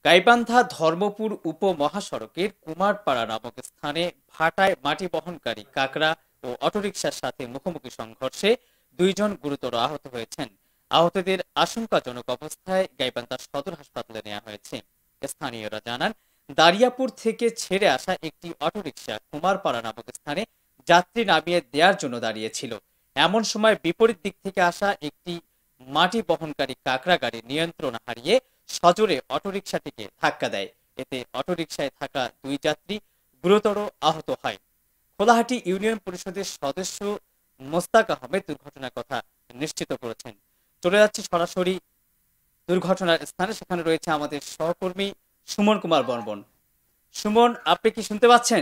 গাইবান্ধা ধর্মপুর উপমহাসড়কের কুমারপাড়া নামক স্থানে ভাটায় মাটি বহনকারী কাকড়া ও অটোরিকশার সাথে মুখোমুখি সংঘর্ষে 2 জন গুরুতর আহত হয়েছেন। আহতদের আশঙ্কাজনক অবস্থায় গাইবান্ধা সদর হাসপাতালে নেওয়া হয়েছে। স্থানীয়রা জানান, দারিয়াপুর থেকে ছেড়ে আসা একটি অটোরিকশা কুমারপাড়া নামক স্থানে যাত্রী নামিয়ে দেওয়ার জন্য দাঁড়িয়েছিল। এমন সময় বিপরীত দিক থেকে আসা একটি মাটি বহনকারী কাকড়া গাড়ি নিয়ন্ত্রণ হারিয়ে সজোরে অটোরিকশাটিকে ধাক্কা দেয়। এতে অটোরিকশায় থাকা 2 যাত্রী গুরুতর আহত হয়। খোলাহাটি ইউনিয়ন পরিষদের সদস্য মোস্তাক আহমেদ দুর্ঘটনার কথা নিশ্চিত করেছেন। চলে যাচ্ছে সরাসরি দুর্ঘটনার স্থানে, সেখানে রয়েছে আমাদের সহকর্মী সুমন কুমার বর্মন। সুমন, আপনি কি শুনতে পাচ্ছেন?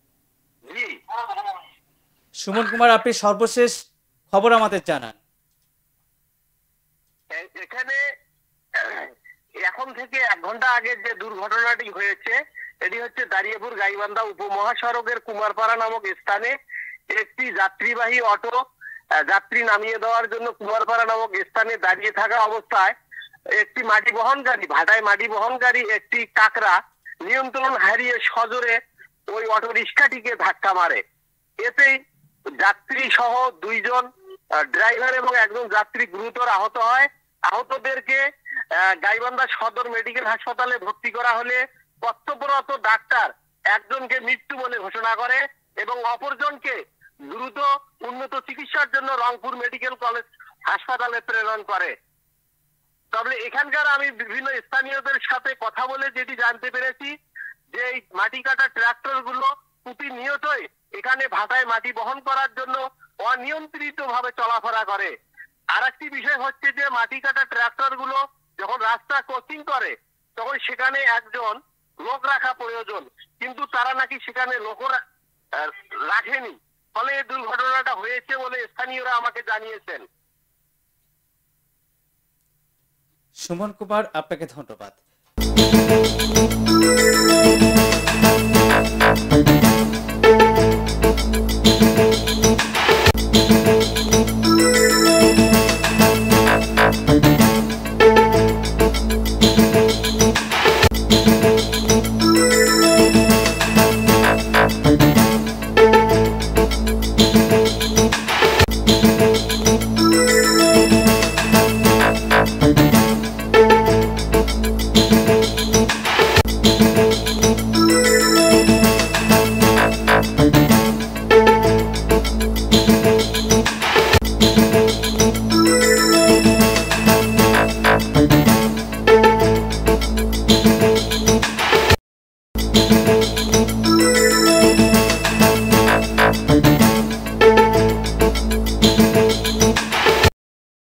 সুমন কুমার, আপনি সর্বশেষ খবর আমাদের জানান। এখানে এখন থেকে 1 ঘন্টা আগে যে দুর্ঘটনাটি হয়েছে, এটি হচ্ছে দারিয়াপুর গাইবান্ধা উপমহাসড়কের কুমারপাড়া নামক স্থানে একটি যাত্রীবাহী অটো যাত্রী নামিয়ে দেওয়ার জন্য কুমারপাড়া নামক স্থানে দাঁড়িয়ে থাকা অবস্থায় একটি মাটি বহনকারী ভাটায় মাটি বহনকারী একটি কাকড়া নিয়ন্ত্রণ হারিয়ে সজোরে ওই অটো রিক্সাটিকে ধাক্কা মারে। এতেই যাত্রী সহ 2 জন ড্রাইভার এবং 1 জন যাত্রী গুরুতর আহত হয়। আহতদেরকে গাইবান্ধা সদর মেডিকেল হাসপাতালে ভর্তি করা হলে কর্তব্যরত ডাক্তার একজনকে মৃত্যু বলে ঘোষণা করে এবং অপরজনকে দ্রুত উন্নত চিকিৎসার জন্য রংপুর মেডিকেল কলেজ হাসপাতালে প্রেরণ করে। তবে এখানকার আমি বিভিন্ন স্থানীয়দের সাথে কথা বলে যেটি জানতে পেরেছি যে এই মাটি কাটা ট্রাক্টর গুলো প্রতিনিয়তই এখানে ভাটায় মাটি বহন করার জন্য অনিয়ন্ত্রিত ভাবে চলাফেরা করে। আরেকটি বিষয় হচ্ছে যে মাটি কাটা ট্রাক্টর গুলো যখন রাস্তা ক্রসিং করে তখন সেখানে একজন লোক রাখা প্রয়োজন, কিন্তু তারা নাকি সেখানে লোক রাখেনি, ফলে এই দুর্ঘটনাটা হয়েছে বলে স্থানীয়রা আমাকে জানিয়েছেন। সুমন কুমার, আপনাকে ধন্যবাদ।